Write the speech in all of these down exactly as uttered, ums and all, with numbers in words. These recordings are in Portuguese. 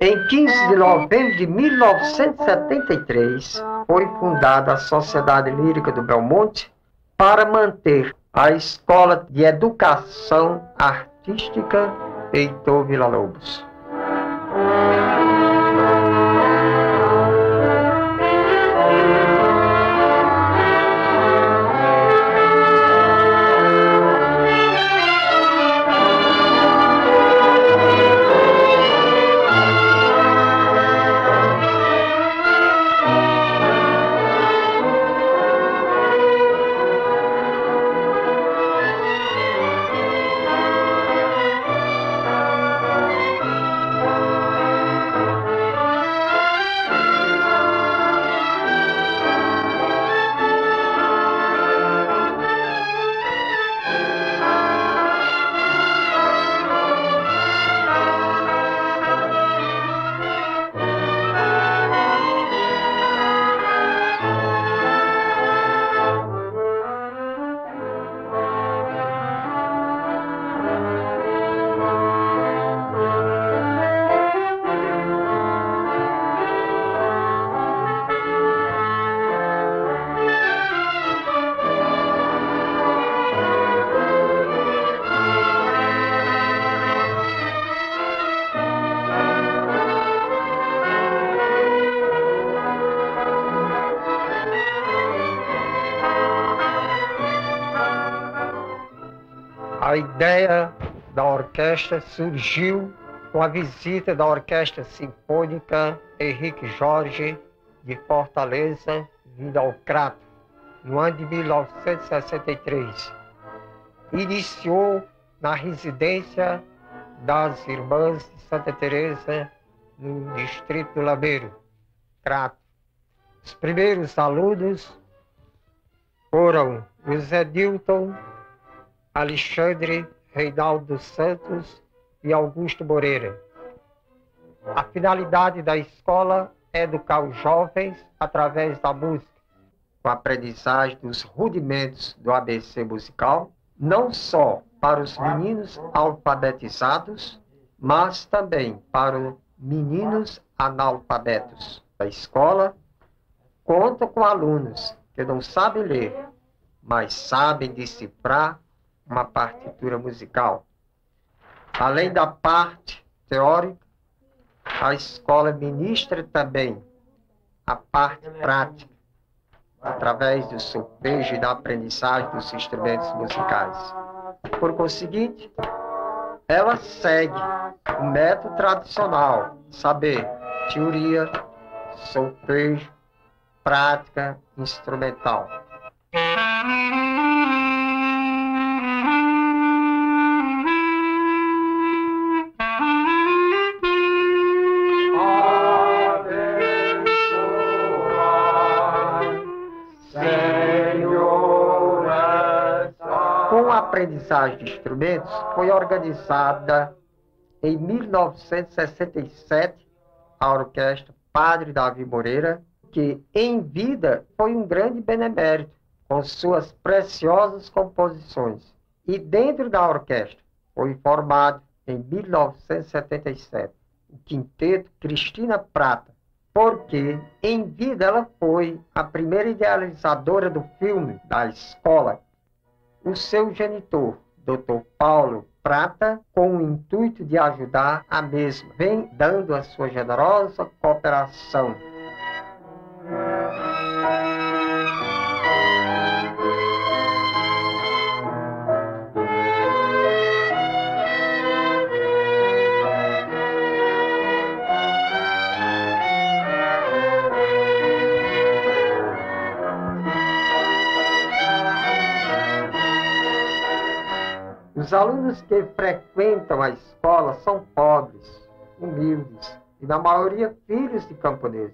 Em quinze de novembro de mil novecentos e setenta e três, foi fundada a Sociedade Lírica do Belmonte para manter a Escola de Educação Artística Heitor Villa-Lobos. A ideia da orquestra surgiu com a visita da Orquestra Sinfônica Henrique Jorge de Fortaleza, vinda ao Crato, no ano de mil novecentos e sessenta e três. Iniciou na residência das Irmãs de Santa Teresa, no distrito do Lameiro, Crato. Os primeiros alunos foram José Nilton, Alexandre Reinaldo dos Santos e Augusto Moreira. A finalidade da escola é educar os jovens através da música, com a aprendizagem dos rudimentos do A B C musical, não só para os meninos alfabetizados, mas também para os meninos analfabetos. A escola conta com alunos que não sabem ler, mas sabem decifrar uma partitura musical. Além da parte teórica, a escola ministra também a parte prática, através do solfejo e da aprendizagem dos instrumentos musicais. Por conseguinte, ela segue o método tradicional, saber, teoria, solfejo, prática instrumental. Com a aprendizagem de instrumentos, foi organizada em mil novecentos e sessenta e sete a Orquestra Padre Davi Moreira, que em vida foi um grande benemérito, com suas preciosas composições. E dentro da orquestra foi formado, em mil novecentos e setenta e sete, o Quinteto Cristina Prata, porque em vida ela foi a primeira idealizadora do filme da escola. O seu genitor, doutor Paulo Prata, com o intuito de ajudar a mesma, vem dando a sua generosa cooperação. Os alunos que frequentam a escola são pobres, humildes e, na maioria, filhos de camponeses.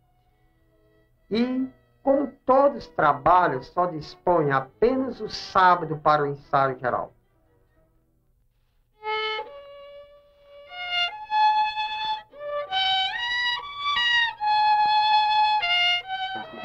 E, como todos trabalham, só dispõem apenas o sábado para o ensaio geral.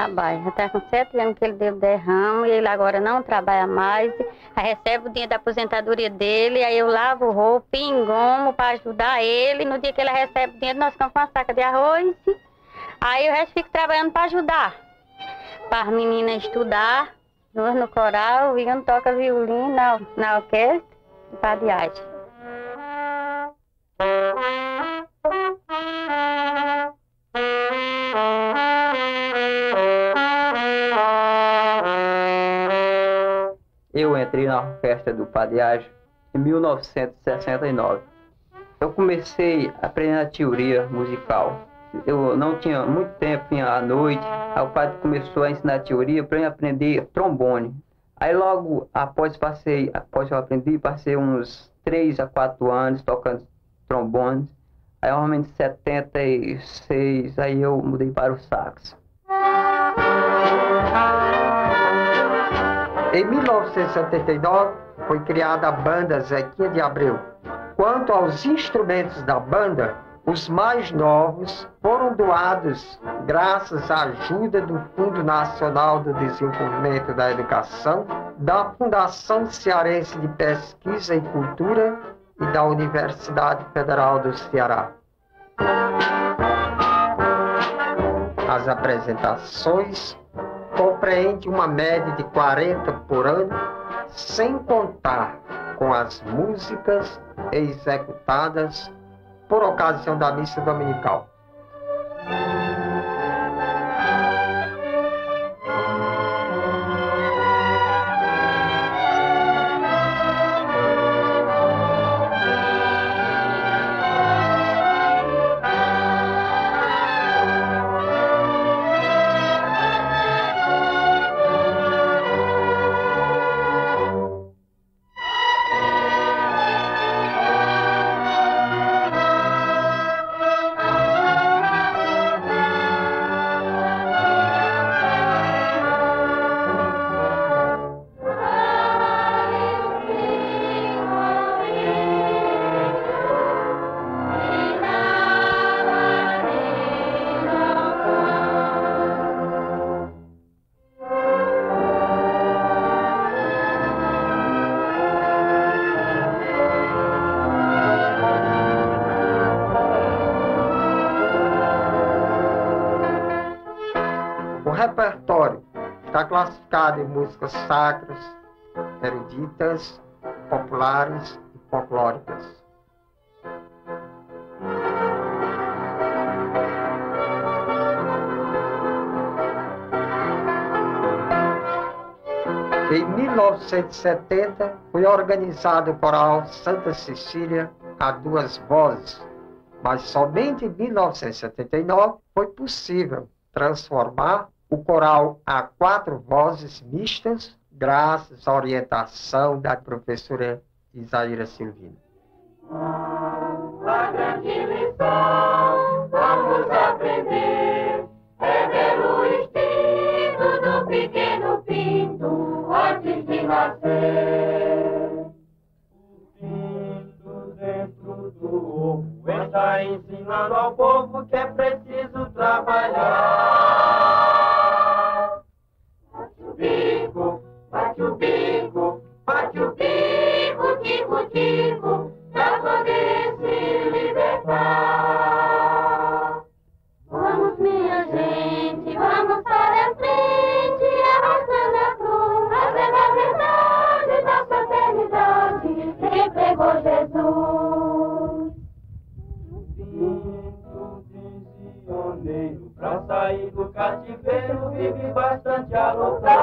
trabalha. Já está com sete anos que ele deu derrame, e ele agora não trabalha mais. Aí recebe o dinheiro da aposentadoria dele, aí eu lavo roupa, engomo para ajudar ele. No dia que ele recebe o dinheiro, nós ficamos com uma saca de arroz. Aí o resto fico trabalhando para ajudar. Para as meninas estudar, nós no coral, e um toca violino na, na orquestra e para a viagem. Eu entrei na orquestra do Padiage em mil novecentos e sessenta e nove. Eu comecei a aprender a teoria musical. Eu não tinha muito tempo, vinha à noite. Aí o padre começou a ensinar a teoria para eu aprender trombone. Aí logo após passei, após eu aprendi, passei uns três a quatro anos tocando trombone. Aí normalmente em setenta e seis, aí eu mudei para o sax. Em mil novecentos e setenta e nove, foi criada a banda Zequinha de Abreu. Quanto aos instrumentos da banda, os mais novos foram doados graças à ajuda do Fundo Nacional do Desenvolvimento da Educação, da Fundação Cearense de Pesquisa e Cultura e da Universidade Federal do Ceará. As apresentações compreendem uma média de quarenta por ano, sem contar com as músicas executadas por ocasião da missa dominical. O repertório está classificado em músicas sacras, eruditas, populares e folclóricas. Em mil novecentos e setenta, foi organizado o coral Santa Cecília a duas vozes, mas somente em mil novecentos e setenta e nove foi possível transformar o coral a quatro vozes mistas, graças à orientação da professora Isaíra Silvina. A grande lição vamos aprender é ver o instinto do pequeno pinto antes de nascer. O pinto dentro do ovo está ensinando ao povo que é preciso trabalhar. Bate o bico, bate o bico, bate o bico, tico, tico, pra poder se libertar. Vamos, minha gente, vamos para a frente, arrastando a cruz, trazendo a verdade da fraternidade que pregou Jesus. O pinto prisioneiro, pra sair do cativeiro, vive bastante a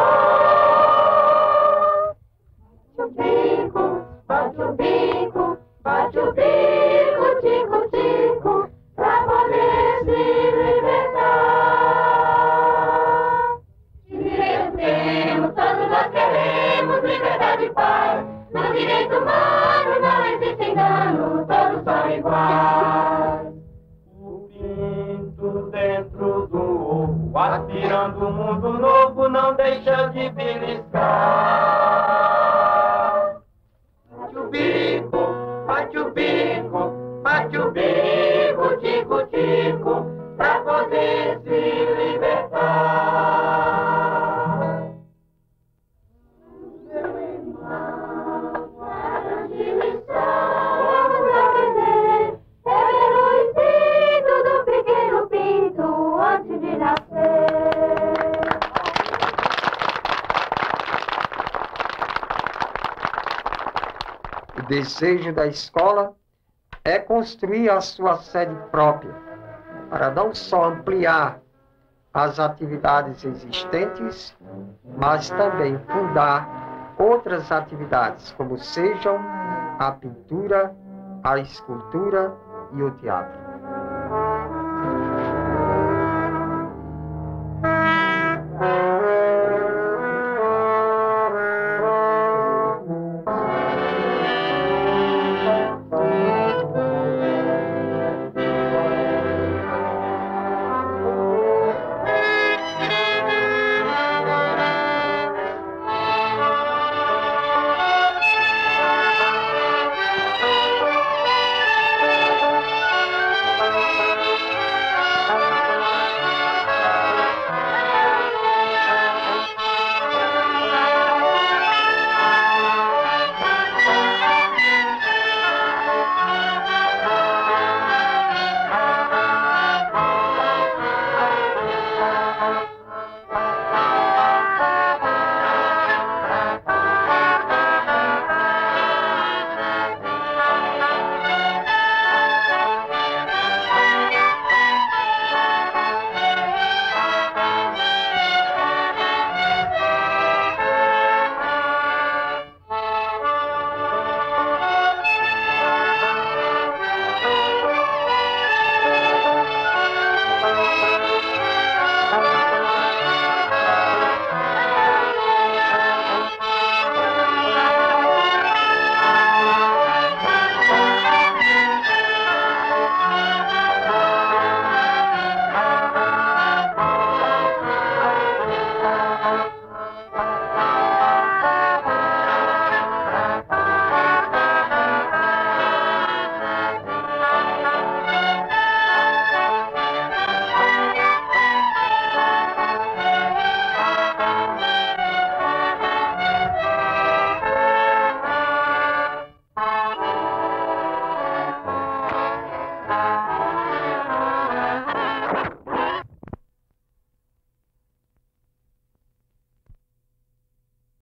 lutar. Bate o bico, bate o bico, bate o bico, tico, tico, pra poder se libertar. Direito temos, todos nós queremos, liberdade e paz. No direito humano não existe engano, todos são iguais. O pinto dentro do ovo, aspirando um mundo novo, não deixa de beliscar. Bate o bico, bate o bico, bate o bico, tico, tico, pra poder se libertar. desejo da escola é construir a sua sede própria, para não só ampliar as atividades existentes, mas também fundar outras atividades, como sejam a pintura, a escultura e o teatro.